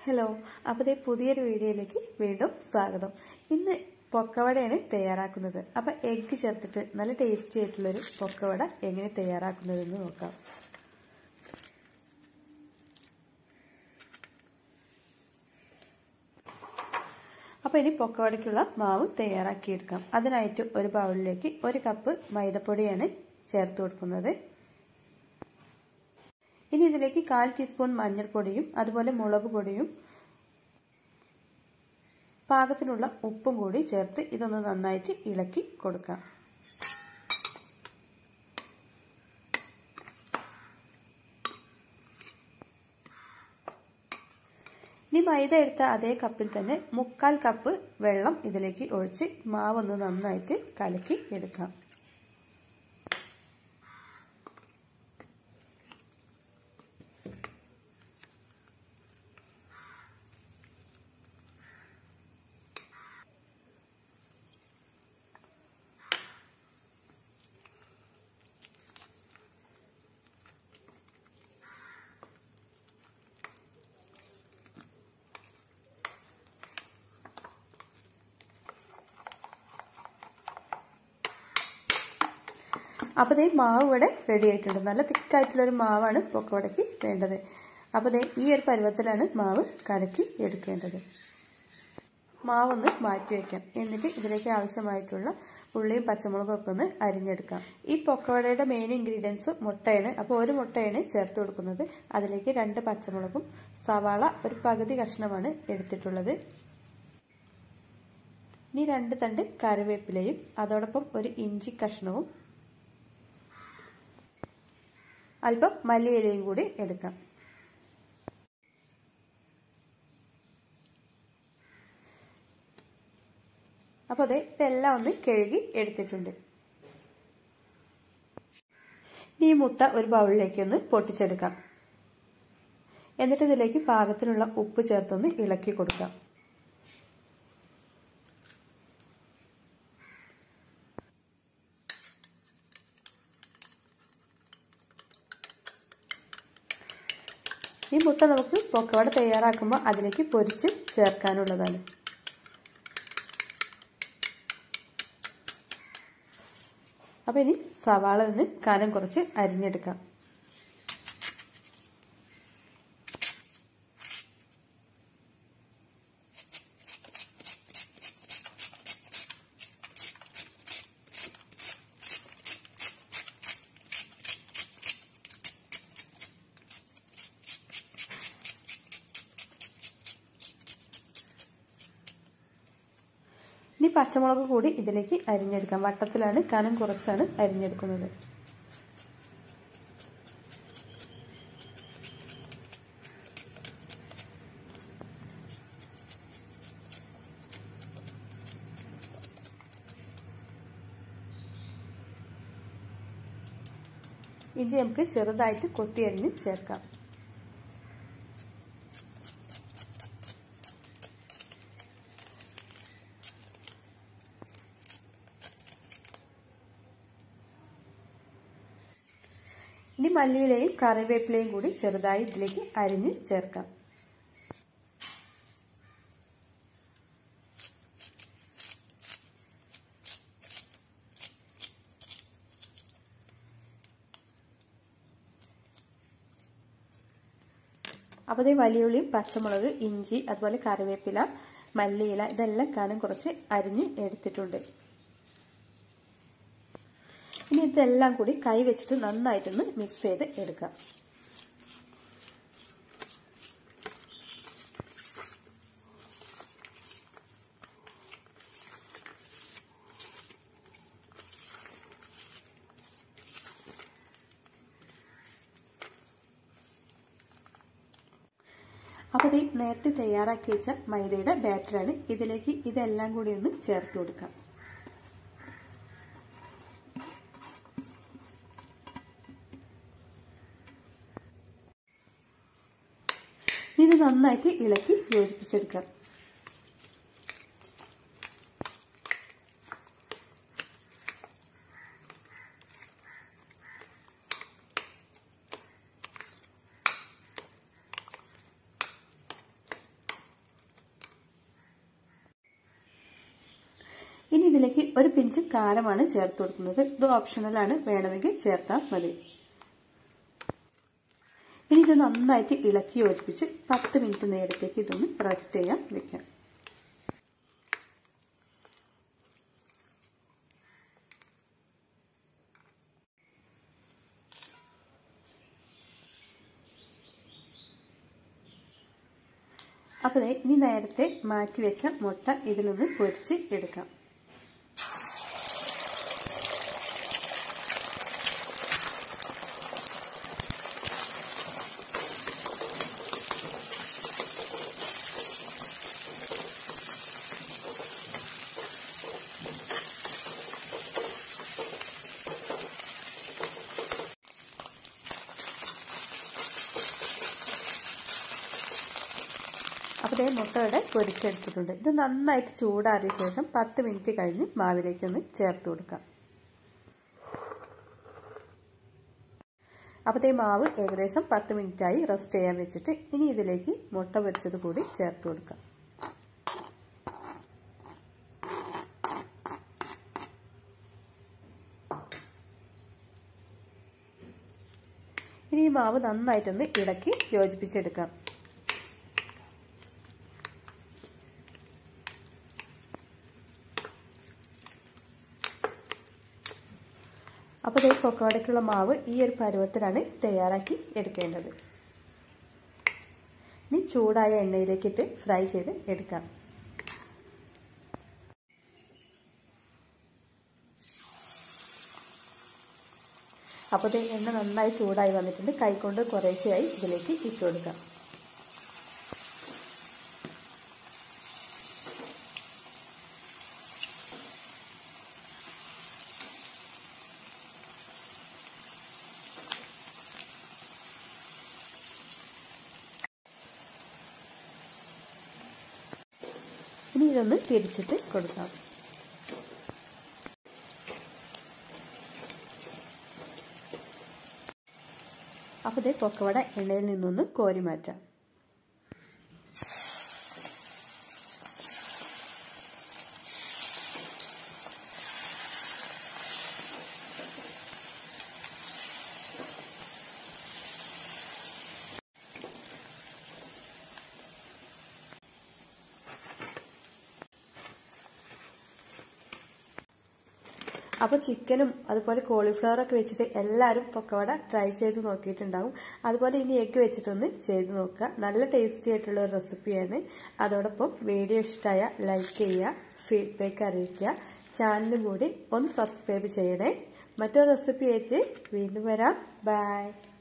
Hello, അപ്പോൾ പുതിയൊരു വീഡിയോയിലേക്ക് വീണ്ടും സ്വാഗതം. ഇന്ന് പൊക്കവടയാണ് തയ്യാറാക്കുന്നത്. അപ്പോൾ എഗ്ഗ് ചേർത്തിട്ട് നല്ല ടേസ്റ്റി ആയിട്ടുള്ളൊരു പൊക്കവട എങ്ങനെ തയ്യാറാക്കുന്നതെന്ന് നോക്കാം. അപ്പോൾ ഇനി പൊക്കവടയ്ക്കുള്ള മാവ് തയ്യാറാക്കിയെടുക്കാം. അതിനായിട്ട് ഒരു ബൗളിലേക്ക് 1 കപ്പ് മൈദപ്പൊടിയാണ് ചേർത്ത് കൊടുക്കുന്നത്. ഇനി ഇതിലേക്ക് 1/4 ടീസ്പൂൺ മഞ്ഞൾപ്പൊടിയും അതുപോലെ മുളക് പൊടിയും പാകത്തിനുള്ള ഉപ്പും കൂടി ചേർത്ത് ഇതൊന്ന് നന്നായിട്ട് ഇളക്കി കൊടുക്കാം. ഇനി മൈദ എടുത്ത അതേ കപ്പിൽ തന്നെ 1/4 കപ്പ് വെള്ളം ഇതിലേക്ക് ഒഴിച്ച് മാവൊന്ന് നന്നായിട്ട് കലക്കി എടുക്കാം. അപ്പോൾ മാവ് ഇവിടെ റെഡി ആയിട്ടുണ്ട്. നല്ല തിക്കായിട്ടുള്ളൊരു മാവാണ് പൊക്കവടയ്ക്ക് വേണ്ടത്. അപ്പോൾ ഈ ഒരു പരുവത്തിലാണ് മാവ് കലക്കി എടുക്കേണ്ടത്. മാവൊന്ന് മാറ്റി വയ്ക്കാം. എന്നിട്ട് ഇതിലേക്ക് ആവശ്യമായിട്ടുള്ള ഉള്ളിയും പച്ചമുളകും ഒക്കെ ഒന്ന് അരിഞ്ഞെടുക്കാം. ഈ പൊക്കവടയുടെ മെയിൻ ഇൻഗ്രീഡിയൻസ് മുട്ടയാണ്. അപ്പോൾ 1 മുട്ടയാണ് ചേർത്ത് കൊടുക്കുന്നത്. അതിലേക്ക് 2 പച്ചമുളകും സവാള ഒരു പകുതി കഷ്ണമാണ് എടുത്തിട്ടുള്ളത്. ഇനി 2 തണ്ട് കറിവേപ്പിലയും അതോടൊപ്പം ഒരു ഇഞ്ചി കഷ്ണവും അല്പം മല്ലിയിലയും കൂടി എടുക്കാം. അപ്പോൾ ഇതെല്ലാം ഒന്ന് കഴുകി എടുത്തിട്ടുണ്ട്. ഈ മുട്ട ഒരു ബൗളിലേക്ക് ഒന്ന് പൊട്ടിച്ചെടുക്കാം. എന്നിട്ട് ഇതിലേക്ക് പാകത്തിനുള്ള ഉപ്പ് ചേർത്തൊന്ന് ഇളക്കി കൊടുക്കാം. ഈ മുട്ട നമുക്ക് പൊക്കവട തയ്യാറാക്കുമ്പോൾ അതിലേക്ക് പൊരിച്ച് ചേർക്കാനുള്ളതാണ്. അപ്പോൾ ഇനി സവാള ഒന്ന് കനം കുറച്ച് അരിഞ്ഞെടുക്കാം. ഇനി പച്ചമുളക് കൂടി ഇതിലേക്ക് അരിഞ്ഞെടുക്കാം. വട്ടത്തിലാണ്, കനം കുറച്ചാണ് അരിഞ്ഞെടുക്കുന്നത്. ഇഞ്ചി നമുക്ക് ചെറുതായിട്ട് കൊത്തി അരിഞ്ഞ് ചേർക്കാം. ഇനി മല്ലിയിലയും കറിവേപ്പിലയും കൂടി ചെറുതായി ഇതിലേക്ക് അരിഞ്ഞ് ചേർക്കാം. അപ്പോൾ വലിയുള്ളിയും പച്ചമുളക്, ഇഞ്ചി അതുപോലെ കറിവേപ്പില, മല്ലിയില ഇതെല്ലാം കനം കുറച്ച് അരിഞ്ഞ് എടുത്തിട്ടുണ്ട്. ഇനി ഇതെല്ലാം കൂടി കൈ വെച്ചിട്ട് നന്നായിട്ടൊന്ന് മിക്സ് ചെയ്ത് എടുക്കാം. അപ്പോൾ നേരത്തെ തയ്യാറാക്കി വെച്ച മൈദയുടെ ബാറ്ററാണ്. ഇതിലേക്ക് ഇതെല്ലാം കൂടി ഒന്ന് ചേർത്ത് കൊടുക്കാം. ഇത് നന്നായിട്ട് ഇളക്കി യോജിപ്പിച്ചെടുക്കാം. ഇനി ഇതിലേക്ക് ഒരു പിഞ്ച് കാരമാണ് ചേർത്ത് കൊടുക്കുന്നത്. ഇത് ഓപ്ഷണലാണ്, വേണമെങ്കിൽ ചേർത്താൽ മതി. ഇനി ഇത് നന്നായിട്ട് ഇളക്കി യോജിപ്പിച്ച് 10 മിനിറ്റ് നേരത്തേക്ക് ഇതൊന്ന് റെസ്റ്റ് ചെയ്യാൻ വെക്കാം. അപ്പോൾ ഇനി നേരത്തെ മാറ്റി വെച്ച മുട്ട ഇതിലൊന്ന് പൊരിച്ച് എടുക്കാം. അപ്പോൾ മുട്ടയുടെ പൊരിച്ചെടുത്തിട്ടുണ്ട്. ഇത് നന്നായിട്ട് ചൂടാറിയ ശേഷം 10 മിനിറ്റ് കഴിഞ്ഞ് മാവിലേക്കൊന്ന് ചേർത്ത് കൊടുക്കാം. അപ്പോൾ മാവ് ഏകദേശം 10 മിനിറ്റായി റെസ്റ്റ് ചെയ്യാൻ വെച്ചിട്ട് ഇനി ഇതിലേക്ക് മുട്ട പൊരിച്ചത് കൂടി ചേർത്ത് കൊടുക്കാം. ഇനി ഈ മാവ് നന്നായിട്ടൊന്ന് ഇളക്കി യോജിപ്പിച്ചെടുക്കാം. അപ്പോൾ ഈ പൊക്കവടയ്ക്കുള്ള മാവ് ഈ ഒരു പരുവത്തിലാണ് തയ്യാറാക്കി എടുക്കേണ്ടത്. ഇനി ചൂടായ എണ്ണയിലേക്കിട്ട് ഫ്രൈ ചെയ്ത് എടുക്കാം. അപ്പോൾ എണ്ണ നന്നായി ചൂടായി വന്നിട്ടുണ്ട്. കൈകൊണ്ട് കുറേശ്ശെയായി ഇതിലേക്ക് ഇട്ട് കൊടുക്കാം. ഇനി ഇതൊന്ന് തിരിച്ചിട്ട് കൊടുക്കാം. അപ്പോൾ പൊക്കവട എണ്ണയിൽ നിന്നൊന്ന് കോരി മാറ്റാം. അപ്പോൾ ചിക്കനും അതുപോലെ കോളിഫ്ലവറൊക്കെ വെച്ചിട്ട് എല്ലാവരും പൊക്കവട ട്രൈ ചെയ്ത് നോക്കിയിട്ടുണ്ടാവും. അതുപോലെ ഇനി എഗ്ഗ് വെച്ചിട്ടൊന്ന് ചെയ്ത് നോക്കുക. നല്ല ടേസ്റ്റി ആയിട്ടുള്ള ഒരു റെസിപ്പിയാണ്. അതോടൊപ്പം വീഡിയോ ഇഷ്ടമായ ലൈക്ക് ചെയ്യുക, ഫീഡ്ബാക്ക് അറിയിക്കുക. ചാനലും കൂടി ഒന്ന് സബ്സ്ക്രൈബ് ചെയ്യണേ. മറ്റൊരു റെസിപ്പി ആയിട്ട് വീണ്ടും വരാം. ബൈ.